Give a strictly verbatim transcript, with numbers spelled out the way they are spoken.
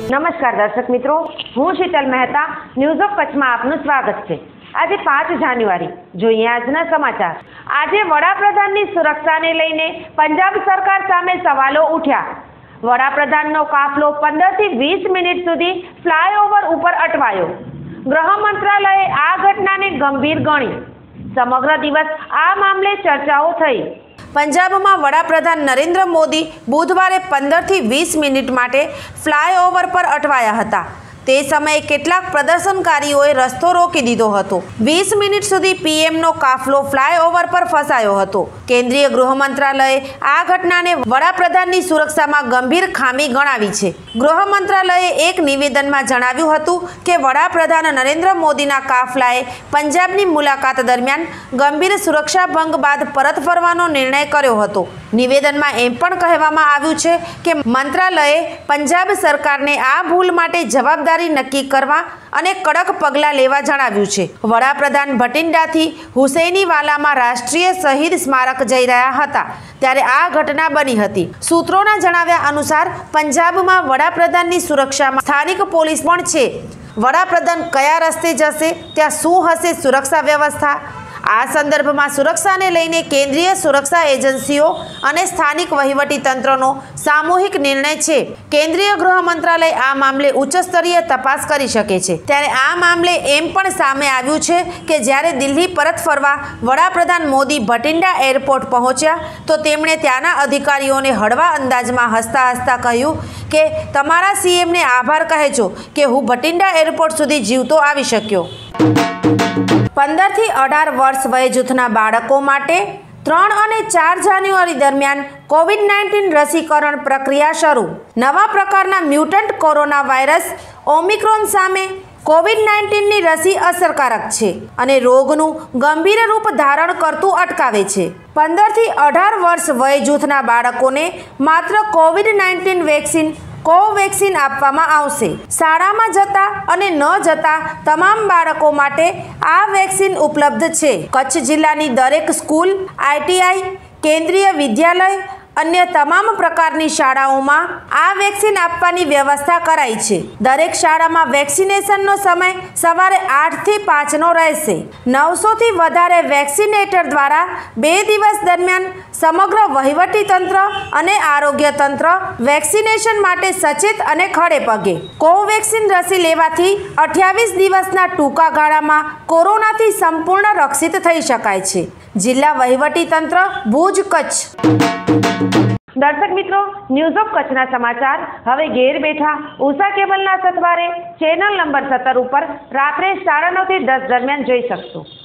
નમસ્કાર દર્શક મિત્રો, હું શીતલ મહેતા ન્યૂઝ ઓફ કચ્છમાં આપનું સ્વાગત છે। આજે પાંચ જાન્યુઆરી જોઈએ આજના સમાચાર। આજે વડાપ્રધાનની સુરક્ષાને લઈને પંજાબ સરકાર સામે સવાલો ઉઠ્યા। વડાપ્રધાનનો કાફલો પંદર થી વીસ મિનિટ સુધી ફ્લાયઓવર ઉપર અટવાયો। ગૃહ મંત્રાલયે આ ઘટનાને ગંભીર ગણી। સમગ્ર દિવસ આ મામલે ચર્ચાઓ થઈ। પંજાબમાં વડાપ્રધાન નરેન્દ્ર મોદી બુધવારે પંદર થી વીસ મિનિટ માટે ફ્લાયઓવર પર અટવાયા હતા। તે સમયે કેટલાક પ્રદર્શનકારીઓએ રસ્તો રોકી દીધો હતો। વીસ મિનિટ સુધી પીએમનો કાફલો ફ્લાયઓવર પર ફસાયો હતો। કેન્દ્રીય ગૃહ મંત્રાલયે આ ઘટનાને વડાપ્રધાનની સુરક્ષામાં ગંભીર ખામી ગણાવી છે। ગૃહ મંત્રાલયે એક નિવેદનમાં જણાવ્યું હતું કે વડાપ્રધાન નરેન્દ્ર મોદીના કાફલાએ પંજાબની મુલાકાત દરમિયાન ગંભીર સુરક્ષા ભંગ બાદ પરત ફરવાનો નિર્ણય કર્યો હતો। નિવેદનમાં એમ પણ કહેવામાં આવ્યું છે કે મંત્રાલયે પંજાબ સરકારને આ ભૂલ માટે જવાબદારી નક્કી કરવા અને કડક પગલાં લેવા જણાવ્યું છે। વડાપ્રધાન ભટિંડાથી હુસૈનીવાલામાં રાષ્ટ્રીય શહીદ સ્મારક જઈ રહ્યા હતા ત્યારે આ ઘટના બની હતી। સૂત્રોના જણાવ્યા અનુસાર પંજાબમાં વડાપ્રધાનની સુરક્ષામાં સ્થાનિક પોલીસ પણ છે। વડાપ્રધાન કયા રસ્તે જશે, ત્યાં શું હશે સુરક્ષા વ્યવસ્થા? આ સંદર્ભમાં સુરક્ષાને લઈને કેન્દ્રીય સુરક્ષા એજન્સીઓ અને સ્થાનિક વહીવટી તંત્રનો સામૂહિક નિર્ણય છે। કેન્દ્રીય ગૃહ મંત્રાલય આ મામલે ઉચ્ચ સ્તરીય તપાસ કરી શકે છે। ત્યારે આ મામલે એમ પણ સામે આવ્યું છે કે જ્યારે દિલ્હી પરત ફરવા વડાપ્રધાન મોદી ભટિંડા એરપોર્ટ પહોંચ્યા તો તેમણે ત્યાંના અધિકારીઓને હળવા અંદાજમાં હસતા હસતા કહ્યું કે તમારા સીએમને આભાર કહેજો કે હું ભટિંડા એરપોર્ટ સુધી જીવતો આવી શક્યો। પંદર થી અઢાર વર્ષ વય જૂથના બાળકો માટે ત્રણ અને ચાર જાન્યુઆરી દરમિયાન કોવિડ નાઇન્ટીન રસીકરણ પ્રક્રિયા શરૂ। નવા પ્રકારના મ્યુટન્ટ કોરોના વાયરસ ઓમિક્રોન સામે કોવિડ નાઇન્ટીનની રસી અસરકારક છે અને રોગનું ગંભીર રૂપ ધારણ કરતું અટકાવે છે। પંદર થી અઢાર વર્ષ વય જૂથના બાળકોને માત્ર કોવિડ નાઇન્ટીન વેક્સિન કોવેક્સિન આપવામાં આવશે। શાળામાં જતા અને ન જતા તમામ બાળકો માટે આ વેક્સિન ઉપલબ્ધ છે। કચ્છ જિલ્લાની દરેક સ્કૂલ, આઈટીઆઈ, કેન્દ્રીય વિદ્યાલય, અન્ય તમામ પ્રકારની શાળાઓમાં આ વેક્સિન આપવાની વ્યવસ્થા કરાઈ છે। દરેક શાળામાં વેક્સિનેશનનો સમય સવારે આઠ થી પાંચનો રહેશે। નવસો થી વધારે વેક્સિનેટર દ્વારા બે દિવસ દરમિયાન સમગ્ર વહીવટી તંત્ર અને આરોગ્ય તંત્ર વેક્સિનેશન માટે સચેત અને ખડે પગે। કોવેક્સિન રસી લેવાથી અઠ્યાવીસ દિવસના ટૂંકા ગાળામાં કોરોનાથી સંપૂર્ણ રક્ષિત થઈ શકાય છે। જિલ્લા વહીવટી તંત્ર, ભુજ, કચ્છ। દર્શક મિત્રો, ન્યૂઝ ઓફ કચ્છના સમાચાર હવે ઘેર બેઠા ઉષા કેબલના સથવારે ચેનલ નંબર સત્તર ઉપર રાત્રે સાડા નવ થી દસ દરમિયાન જોઈ શકશો।